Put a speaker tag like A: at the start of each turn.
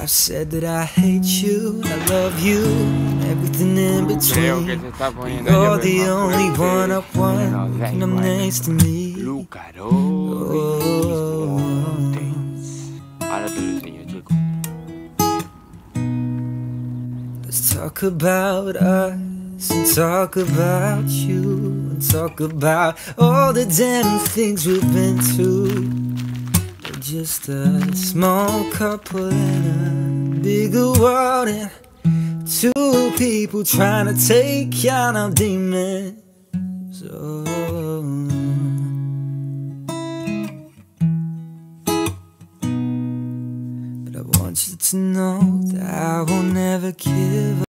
A: I've said that I hate you, I love you, and everything in between. You're the only one I want, and I'm next to me. Let's talk about us and talk about you and talk about all the damn things we've been through. We're just a small couple in a bigger world, and two people trying to take out our demons. But I want you to know that I will never give up.